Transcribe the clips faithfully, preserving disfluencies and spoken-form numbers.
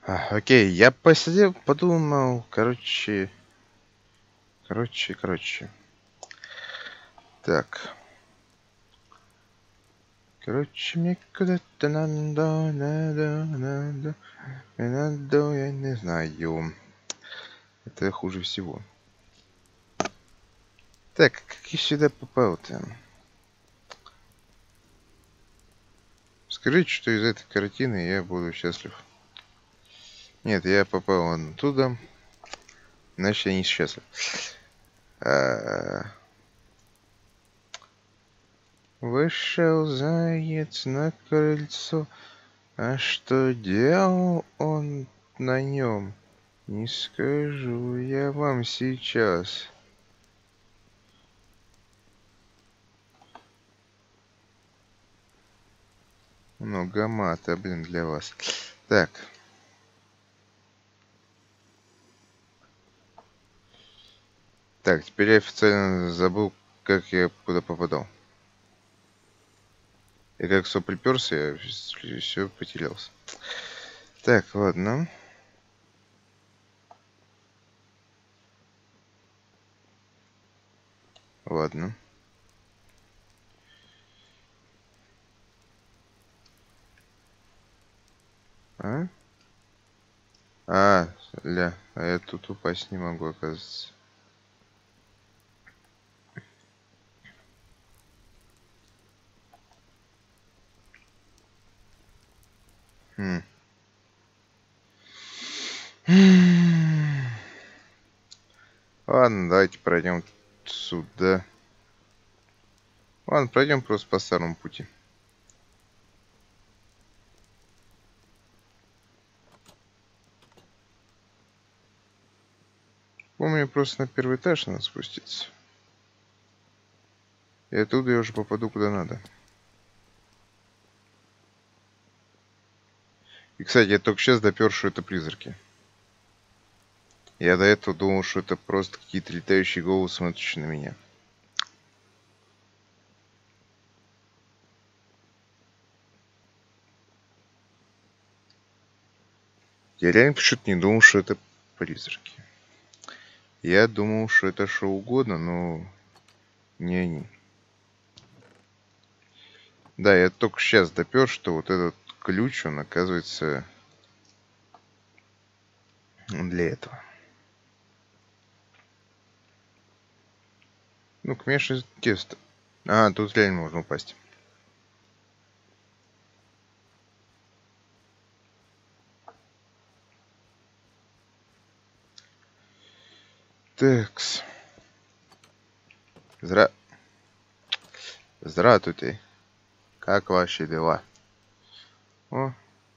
А, окей, я посидел, подумал, короче, короче, короче. Так. Короче, мне куда-то надо, надо, надо, надо, я не знаю. Это хуже всего. Так, как я сюда попал-то? Скажите, что из этой картины я буду счастлив. Нет, я попал вон туда, иначе я не счастлив. А... Вышел заяц на крыльцо, а что делал он на нем, не скажу я вам сейчас. Много мата, блин, для вас. Так. Так, теперь я официально забыл, как я куда попадал. И как все приперся, я все потерялся. Так, ладно. Ладно. А? А, ля, а я тут упасть не могу, оказывается. Хм. Ладно, давайте пройдем сюда. Ладно, пройдем просто по старому пути. Помню, просто на первый этаж надо спуститься. И оттуда я уже попаду куда надо. И, кстати, я только сейчас допер, что это призраки. Я до этого думал, что это просто какие-то летающие головы, смотрящие на меня. Я реально почему-то не думал, что это призраки. Я думал, что это что угодно, но не они. Да, я только сейчас допер, что вот этот ключ, он оказывается для этого. Ну, конечно, тесто. А, тут реально можно упасть. Такс. Здра... Здравствуйте. Как ваши дела? О.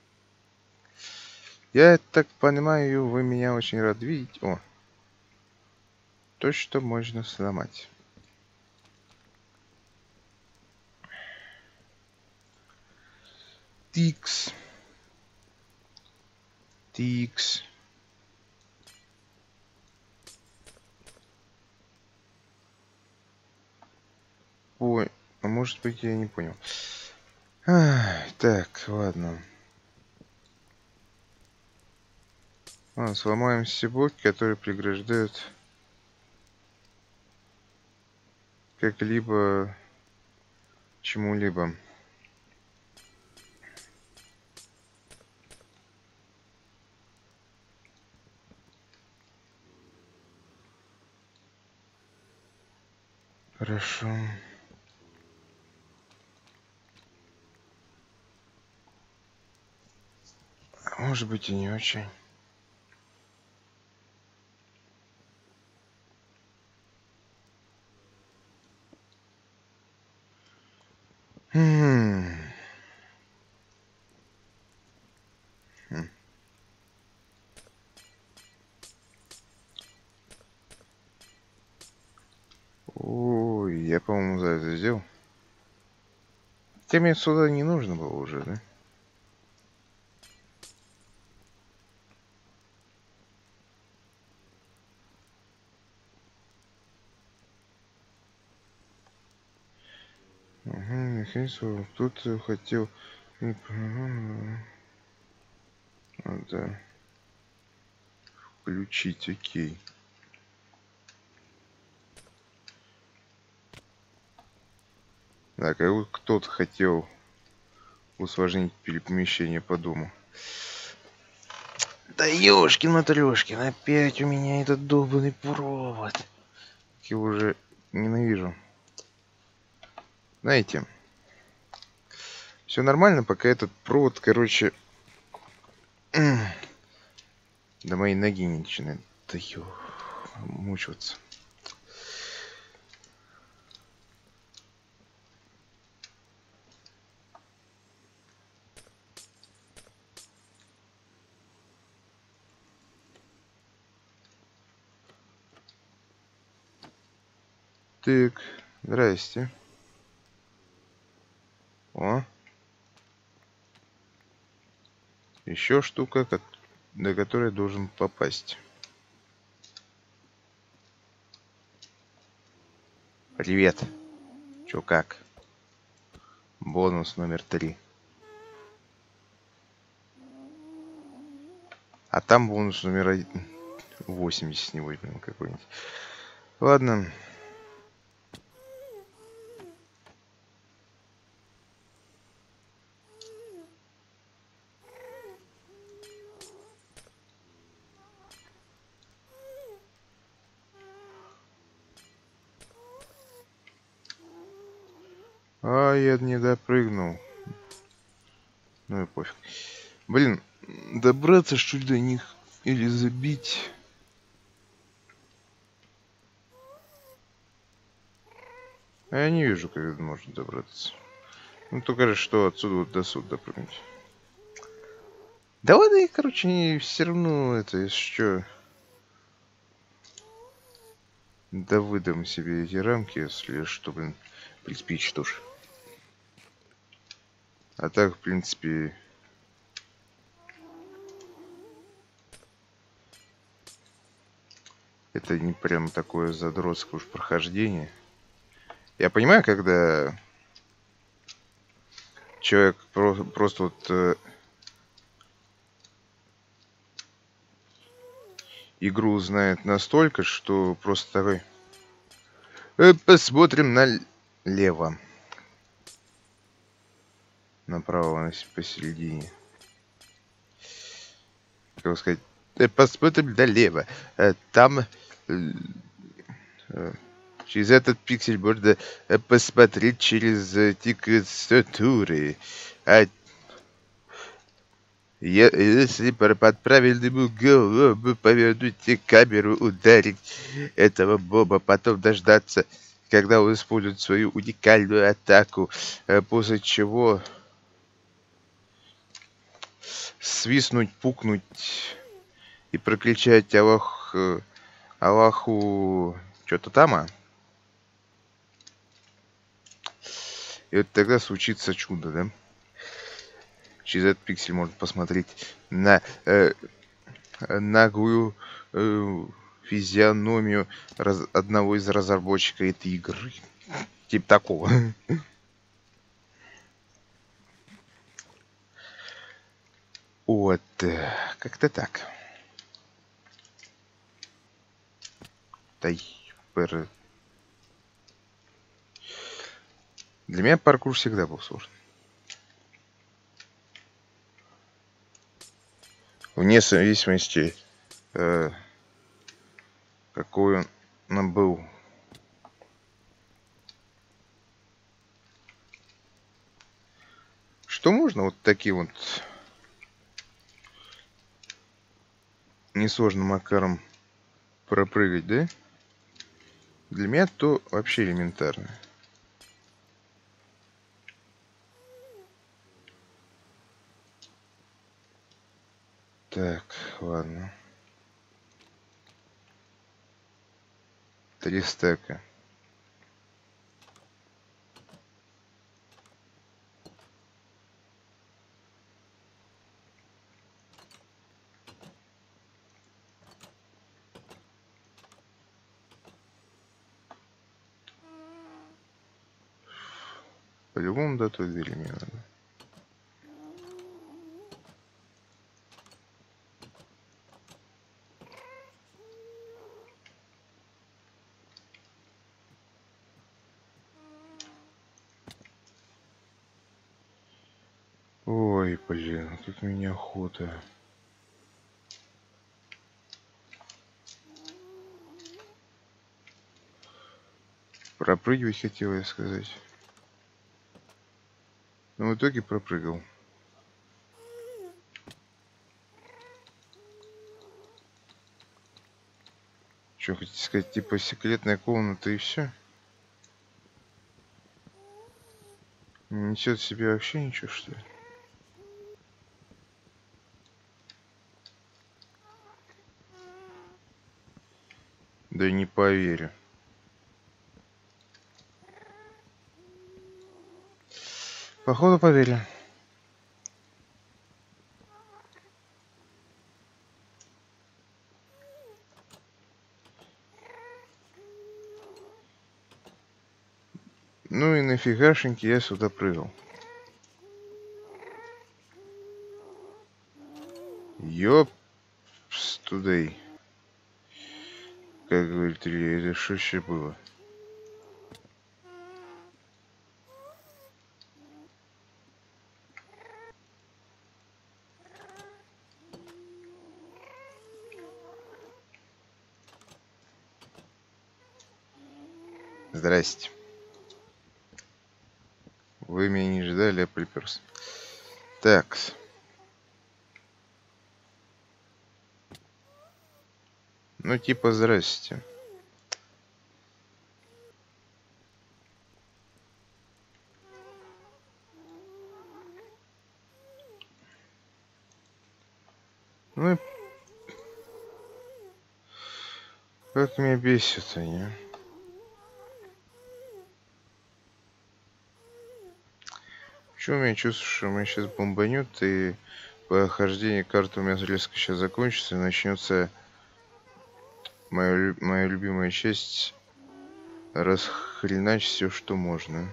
Я так понимаю, вы меня очень рад видеть. О. То, что можно сломать. Тикс. Тикс. Ой, а может быть, я не понял. Ах, так, ладно. Ладно, сломаем все блоки, которые преграждают как-либо чему-либо. Хорошо. А может быть и не очень. Хм. Хм. Ой, я, по-моему, за это сделал. Хотя мне сюда не нужно было уже, да? Угу, механизм тут хотел... Вот, да. включить, окей. Так, а вот кто-то хотел усложнить перемещение по дому. Да ёшкин матрешкин, опять у меня этот долбанный провод. Я его уже ненавижу. Знаете, все нормально, пока этот провод, короче, до моей ноги не начинает, да ё, мучиваться. Так, здрасте. О. Еще штука, до которой должен попасть. Привет. Чё как? Бонус номер три. А там бонус номер один. восемьдесят не возьмем какой-нибудь. Ладно. А, я не допрыгнул. Ну и пофиг. Блин, добраться что ли до них или забить? А я не вижу, как это можно добраться. Ну, только что отсюда вот до сюда допрыгнуть. Да ладно, и, короче, не, все равно это, если что... Да выдам себе эти рамки, если что, блин, в принципе, что ж. А так, в принципе... Это не прям такое задротское уж прохождение. Я понимаю, когда человек про просто вот э, игру знает настолько, что просто такой... Э, посмотрим налево. Направо, посередине. Как сказать... Э, посмотрим налево. Э, там... Э, э, через этот пиксель можно э, посмотреть через э, текстуры. А Я, если под правильным углом повернуть камеру, ударить этого моба, потом дождаться, когда он использует свою уникальную атаку, после чего свистнуть, пукнуть и прокричать Аллах, Аллаху что-то там, а? И вот тогда случится чудо, да? Через этот пиксель можно посмотреть на э, наглую э, физиономию раз, одного из разработчиков этой игры. Типа такого. Вот. Как-то так. Тайпер. Для меня паркур всегда был сложный. Вне зависимости, э, какой он был. Что можно вот таким вот несложным макаром пропрыгать, да? Для меня то вообще элементарно. Так, ладно. Три стека. По-любому до той двери мне надо. Ой, блин, тут меня охота. Пропрыгивать хотел я сказать. Но в итоге пропрыгал. Что, хотите сказать, типа секретная комната и все? Не несет в себе вообще ничего, что ли? Да не поверю. Походу поверю. Ну и нафигашеньки я сюда прыгал. Ёпс тудей. Как говорит Илья, это что еще было? Здрасте. Вы меня не ждали, я приперся. Такс. Ну типа здрасте. Ну и как меня бесит они. Почему у меня чувство, что меня сейчас бомбанет, и прохождение карты у меня резко сейчас закончится, и начнется моя, моя любимая часть расхреначить все, что можно.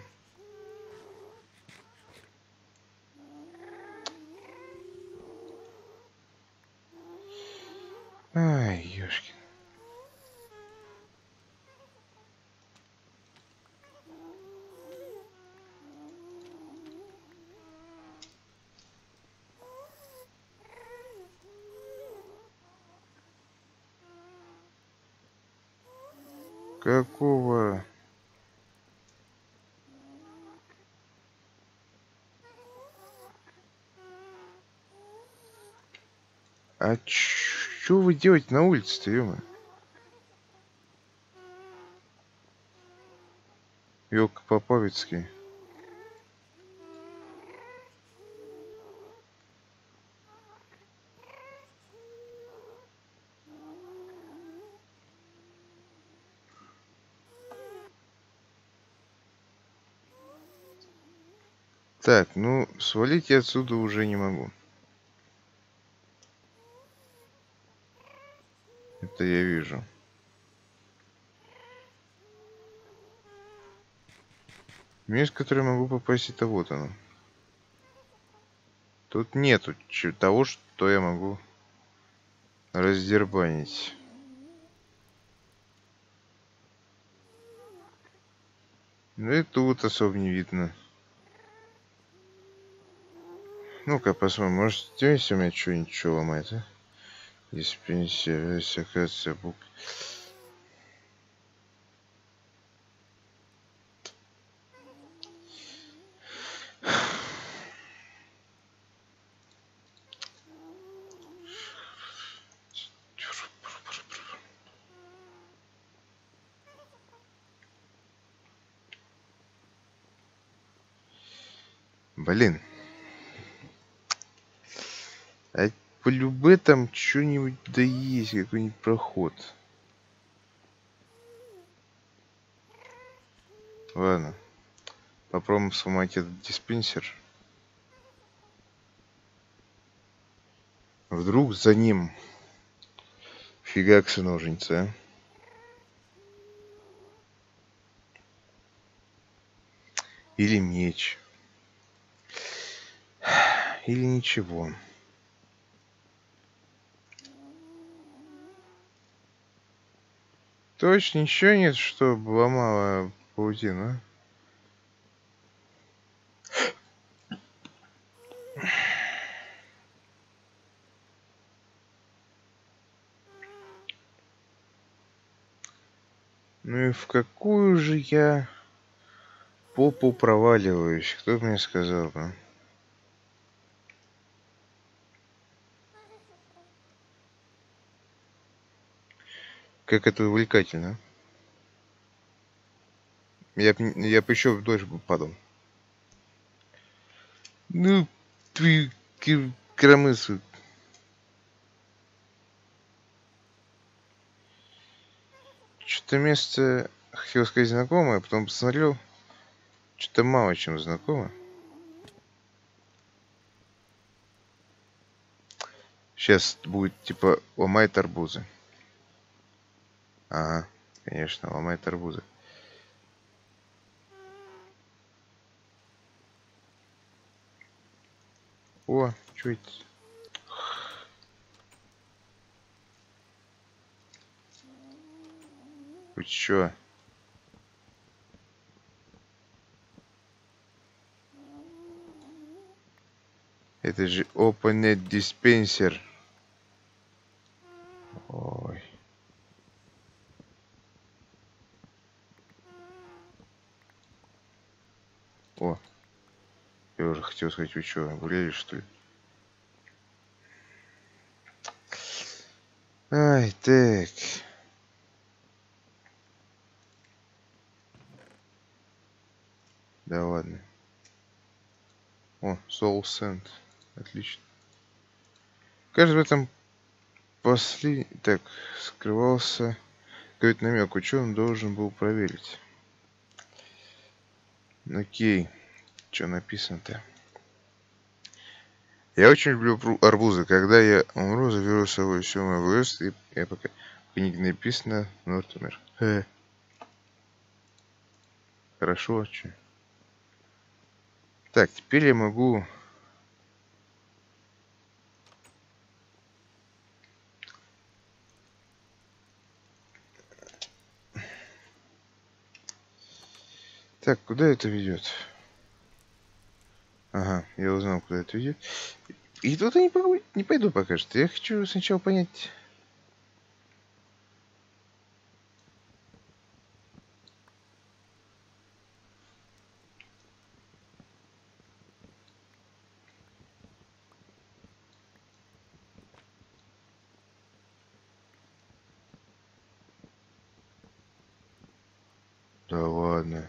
Ай, ёшкин. Какого? А что вы делаете на улице-то, ё-моё? Ёлка Поповицкий. Так, ну, свалить я отсюда уже не могу. Это я вижу. Место, в которое я могу попасть, это вот оно. Тут нету того, что я могу раздербанить. Ну и тут особо не видно. Ну-ка посмотрим, может здесь у меня что-нибудь что ломает, а? Если пенсия, оказывается, бук. Блин. А по любе там что-нибудь да есть, какой-нибудь проход. Ладно. Попробуем сломать этот диспенсер. Вдруг за ним фигаксы ножницы, а? Или меч. Или ничего. Точно ничего нет, что ломало паутину, а? Ну и в какую же я попу проваливаюсь? Кто бы мне сказал бы? Как это увлекательно. Я б, я б еще дольше бы падал. Ну, ты кромыслы. Что-то место, хотел сказать, знакомое, потом посмотрел. Что-то мало чем знакомо. Сейчас будет типа ломает арбузы. Ага, конечно, ломает арбузы. О, что это? Вы чё? Это же OpenNet диспенсер. Ой. О. Я уже хотел сказать, вы что, гуляли, что ли? Ай, так. Да ладно. О, Soul Sand. Отлично. Кажется, в этом после... Так, скрывался какой-то намек. Ученый должен был проверить. Окей. Что написано-то? Я очень люблю арбузы. Когда я умру, заберу с собой все мое богатство. И я пока в книге написано Нортумер. Э. Хорошо, а чё? Так, теперь я могу... Так, куда это ведет? Ага, я узнал, куда это ведет. И туда не, пойду, не пойду пока что. Я хочу сначала понять... Да ладно.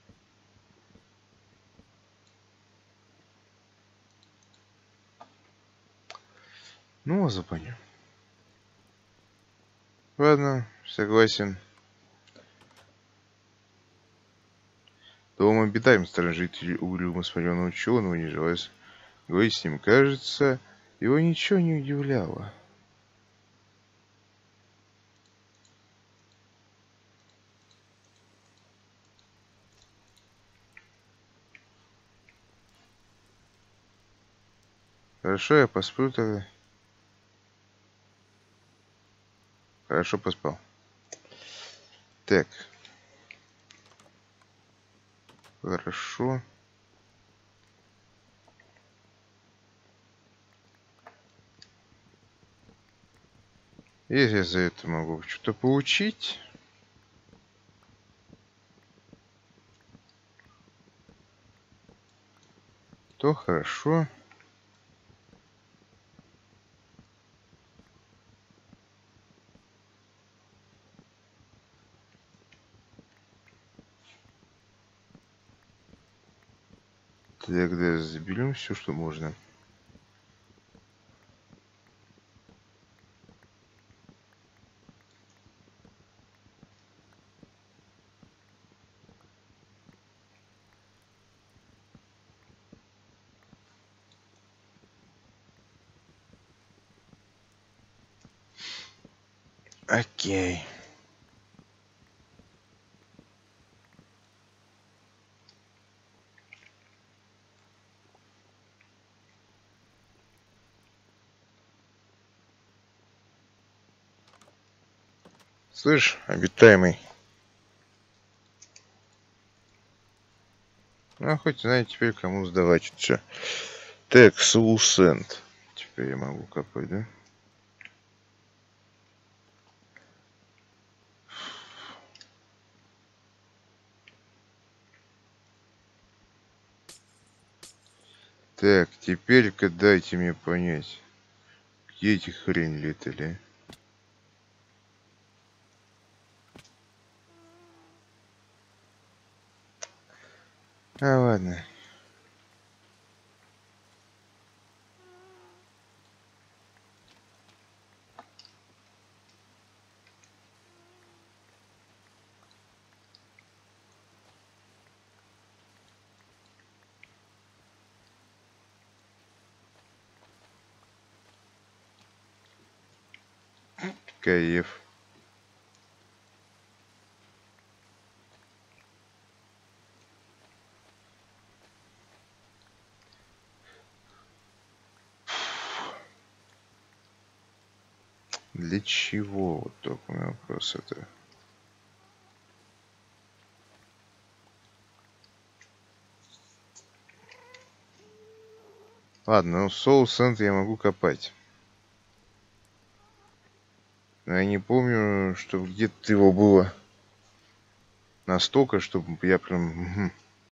Ну, запомню. Ладно, согласен. Дом обитаем, старый житель угрюмо смотрел на ученого, не желая говорить с ним. Кажется, его ничего не удивляло. Хорошо, я посплю тогда. Хорошо поспал. Так. Хорошо. Если я за это могу что-то получить, то хорошо. Тогда заберем все, что можно. Окей. Слышь, обитаемый. Ну, хоть знаете теперь, кому сдавать все. Так, Сулсент. Теперь я могу копать, да? Так, теперь-ка дайте мне понять, где эти хрень летали? А, ладно. Кайф. Для чего? Вот такой вопрос это. Ладно, ну соус сент я могу копать. Но я не помню, что где-то его было настолько, чтобы я прям...